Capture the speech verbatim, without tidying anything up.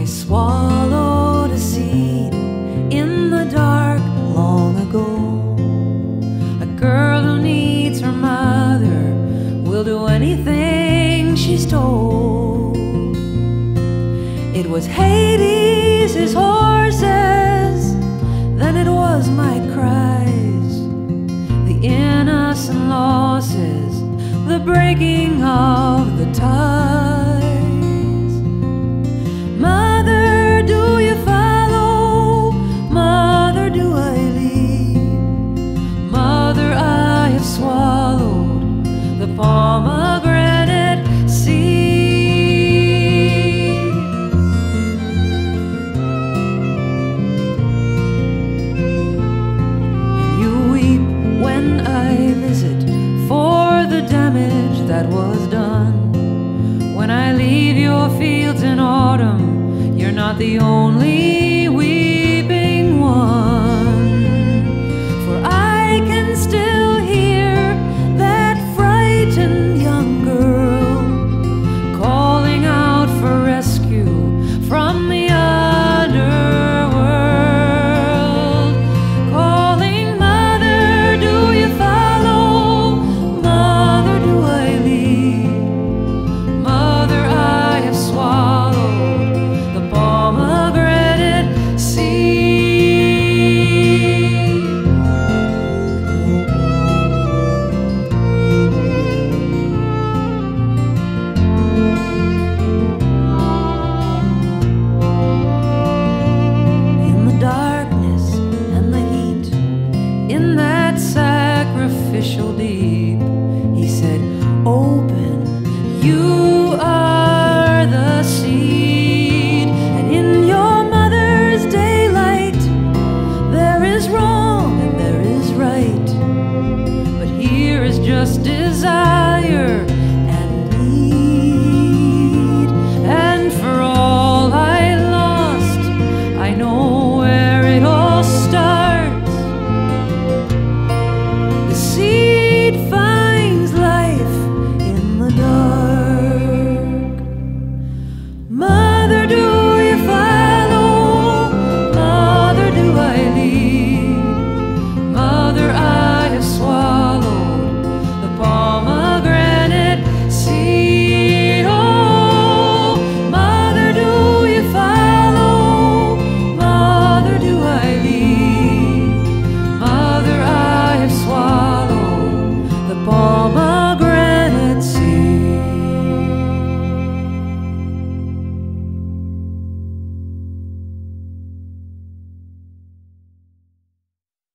I swallowed a seed in the dark long ago. A girl who needs her mother will do anything she's told. It was Hades, his horses, then it was my cries, the innocent losses, the breaking of the ties. Mother, do you follow? Mother, do I lead? Mother, I have swallowed the pomegranate seed. And you weep when I visit for the damage that was done. When I leave your fields in autumn, you're not the only